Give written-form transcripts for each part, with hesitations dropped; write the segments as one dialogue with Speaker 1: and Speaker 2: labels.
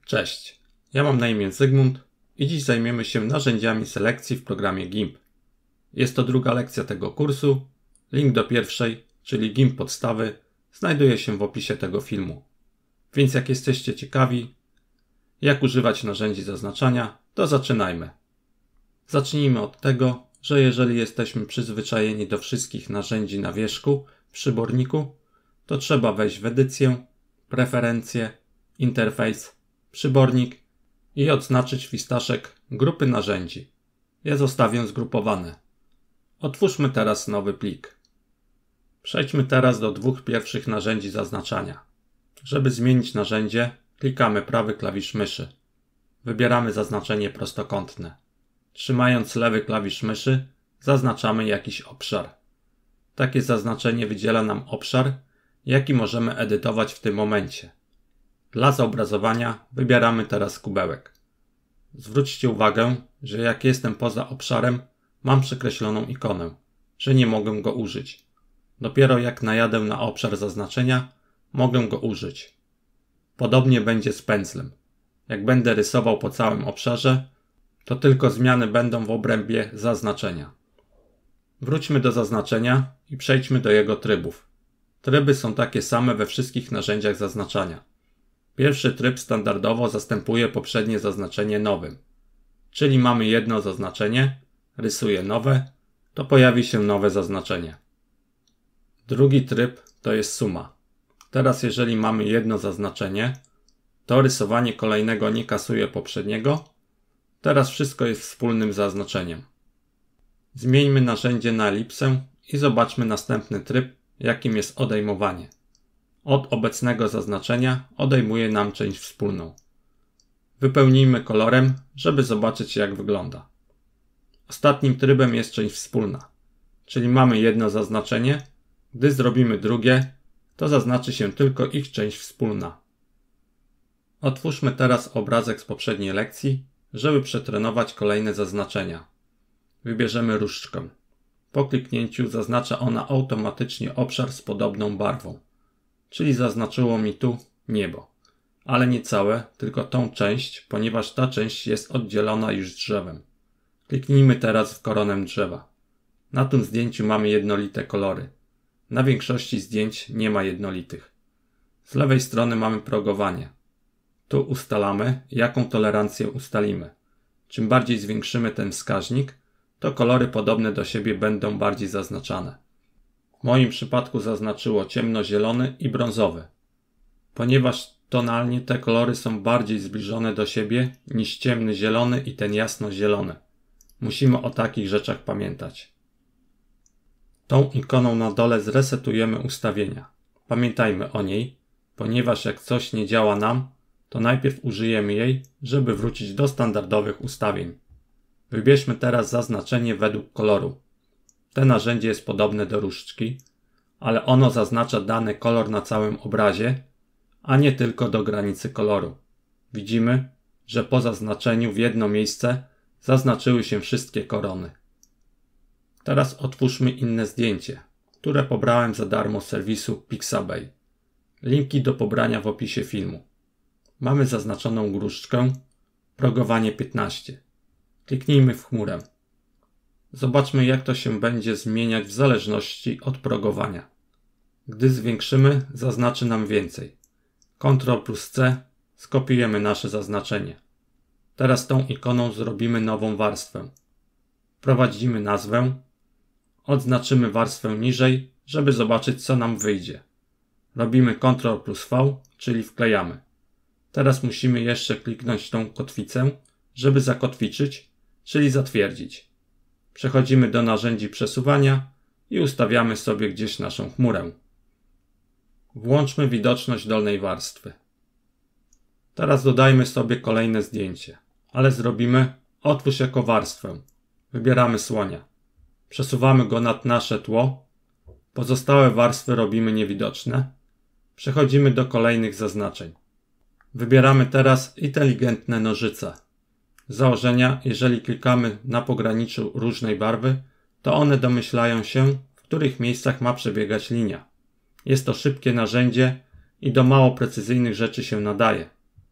Speaker 1: Cześć, ja mam na imię Zygmunt i dziś zajmiemy się narzędziami selekcji w programie GIMP. Jest to druga lekcja tego kursu. Link do pierwszej, czyli GIMP podstawy, znajduje się w opisie tego filmu. Więc jak jesteście ciekawi, jak używać narzędzi zaznaczania, to zaczynajmy. Zacznijmy od tego, że jeżeli jesteśmy przyzwyczajeni do wszystkich narzędzi na wierzchu w przyborniku, to trzeba wejść w edycję, preferencje, interfejs, przybornik i odznaczyć listaszek grupy narzędzi. Je zostawię zgrupowane. Otwórzmy teraz nowy plik. Przejdźmy teraz do dwóch pierwszych narzędzi zaznaczania. Żeby zmienić narzędzie, klikamy prawy klawisz myszy. Wybieramy zaznaczenie prostokątne. Trzymając lewy klawisz myszy, zaznaczamy jakiś obszar. Takie zaznaczenie wydziela nam obszar, jaki możemy edytować w tym momencie. Dla zobrazowania wybieramy teraz kubełek. Zwróćcie uwagę, że jak jestem poza obszarem, mam przekreśloną ikonę, że nie mogę go użyć. Dopiero jak najadę na obszar zaznaczenia, mogę go użyć. Podobnie będzie z pędzlem. Jak będę rysował po całym obszarze, to tylko zmiany będą w obrębie zaznaczenia. Wróćmy do zaznaczenia i przejdźmy do jego trybów. Tryby są takie same we wszystkich narzędziach zaznaczania. Pierwszy tryb standardowo zastępuje poprzednie zaznaczenie nowym. Czyli mamy jedno zaznaczenie, rysuję nowe, to pojawi się nowe zaznaczenie. Drugi tryb to jest suma. Teraz jeżeli mamy jedno zaznaczenie, to rysowanie kolejnego nie kasuje poprzedniego. Teraz wszystko jest wspólnym zaznaczeniem. Zmieńmy narzędzie na elipsę i zobaczmy następny tryb, jakim jest odejmowanie. Od obecnego zaznaczenia odejmuje nam część wspólną. Wypełnijmy kolorem, żeby zobaczyć, jak wygląda. Ostatnim trybem jest część wspólna, czyli mamy jedno zaznaczenie. Gdy zrobimy drugie, to zaznaczy się tylko ich część wspólna. Otwórzmy teraz obrazek z poprzedniej lekcji, żeby przetrenować kolejne zaznaczenia. Wybierzemy różdżkę. Po kliknięciu zaznacza ona automatycznie obszar z podobną barwą. Czyli zaznaczyło mi tu niebo. Ale nie całe, tylko tą część, ponieważ ta część jest oddzielona już drzewem. Kliknijmy teraz w koronę drzewa. Na tym zdjęciu mamy jednolite kolory. Na większości zdjęć nie ma jednolitych. Z lewej strony mamy progowanie. Tu ustalamy, jaką tolerancję ustalimy. Czym bardziej zwiększymy ten wskaźnik, to kolory podobne do siebie będą bardziej zaznaczane. W moim przypadku zaznaczyło ciemnozielony i brązowy. Ponieważ tonalnie te kolory są bardziej zbliżone do siebie niż ciemny zielony i ten jasnozielony. Musimy o takich rzeczach pamiętać. Tą ikoną na dole zresetujemy ustawienia. Pamiętajmy o niej, ponieważ jak coś nie działa nam, to najpierw użyjemy jej, żeby wrócić do standardowych ustawień. Wybierzmy teraz zaznaczenie według koloru. To narzędzie jest podobne do różdżki, ale ono zaznacza dany kolor na całym obrazie, a nie tylko do granicy koloru. Widzimy, że po zaznaczeniu w jedno miejsce zaznaczyły się wszystkie korony. Teraz otwórzmy inne zdjęcie, które pobrałem za darmo z serwisu Pixabay. Linki do pobrania w opisie filmu. Mamy zaznaczoną różdżkę, progowanie 15. Kliknijmy w chmurę. Zobaczmy, jak to się będzie zmieniać w zależności od progowania. Gdy zwiększymy, zaznaczy nam więcej. Ctrl+C, skopiujemy nasze zaznaczenie. Teraz tą ikoną zrobimy nową warstwę. Wprowadzimy nazwę. Odznaczymy warstwę niżej, żeby zobaczyć, co nam wyjdzie. Robimy Ctrl+V, czyli wklejamy. Teraz musimy jeszcze kliknąć tą kotwicę, żeby zakotwiczyć, czyli zatwierdzić. Przechodzimy do narzędzi przesuwania i ustawiamy sobie gdzieś naszą chmurę. Włączmy widoczność dolnej warstwy. Teraz dodajmy sobie kolejne zdjęcie, ale zrobimy otwórz jako warstwę. Wybieramy słonia. Przesuwamy go nad nasze tło. Pozostałe warstwy robimy niewidoczne. Przechodzimy do kolejnych zaznaczeń. Wybieramy teraz inteligentne nożyce. Z założenia, jeżeli klikamy na pograniczu różnej barwy, to one domyślają się, w których miejscach ma przebiegać linia. Jest to szybkie narzędzie i do mało precyzyjnych rzeczy się nadaje.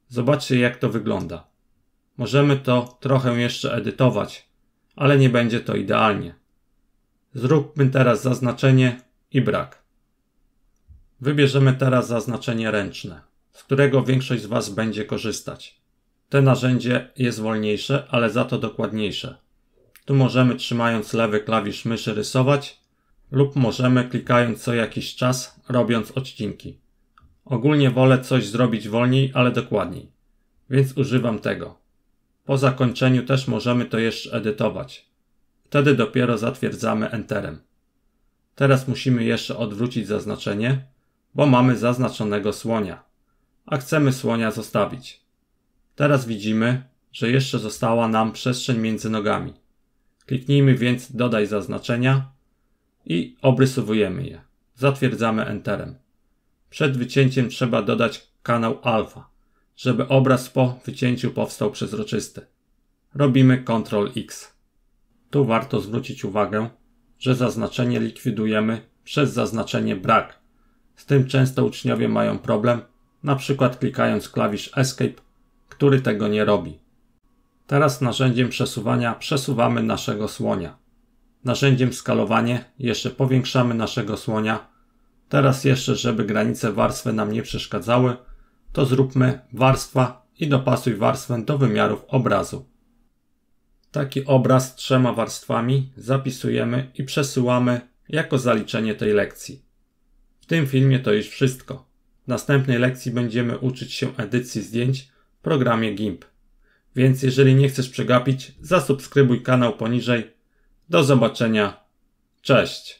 Speaker 1: Zobaczcie, jak to wygląda. Możemy to trochę jeszcze edytować, ale nie będzie to idealnie. Zróbmy teraz zaznaczenie i brak. Wybierzemy teraz zaznaczenie ręczne, z którego większość z Was będzie korzystać. To narzędzie jest wolniejsze, ale za to dokładniejsze. Tu możemy, trzymając lewy klawisz myszy, rysować lub możemy, klikając co jakiś czas, robiąc odcinki. Ogólnie wolę coś zrobić wolniej, ale dokładniej, więc używam tego. Po zakończeniu też możemy to jeszcze edytować. Wtedy dopiero zatwierdzamy Enterem. Teraz musimy jeszcze odwrócić zaznaczenie, bo mamy zaznaczonego słonia, a chcemy słonia zostawić. Teraz widzimy, że jeszcze została nam przestrzeń między nogami. Kliknijmy więc Dodaj zaznaczenia i obrysowujemy je. Zatwierdzamy Enterem. Przed wycięciem trzeba dodać kanał alfa, żeby obraz po wycięciu powstał przezroczysty. Robimy Ctrl+X. Tu warto zwrócić uwagę, że zaznaczenie likwidujemy przez zaznaczenie brak. Z tym często uczniowie mają problem, na przykład klikając klawisz Escape, który tego nie robi. Teraz narzędziem przesuwania przesuwamy naszego słonia. Narzędziem skalowanie jeszcze powiększamy naszego słonia. Teraz jeszcze, żeby granice warstwy nam nie przeszkadzały, to zróbmy warstwa i dopasuj warstwę do wymiarów obrazu. Taki obraz z 3 warstwami zapisujemy i przesyłamy jako zaliczenie tej lekcji. W tym filmie to już wszystko. W następnej lekcji będziemy uczyć się edycji zdjęć w programie GIMP. Więc jeżeli nie chcesz przegapić, zasubskrybuj kanał poniżej. Do zobaczenia. Cześć!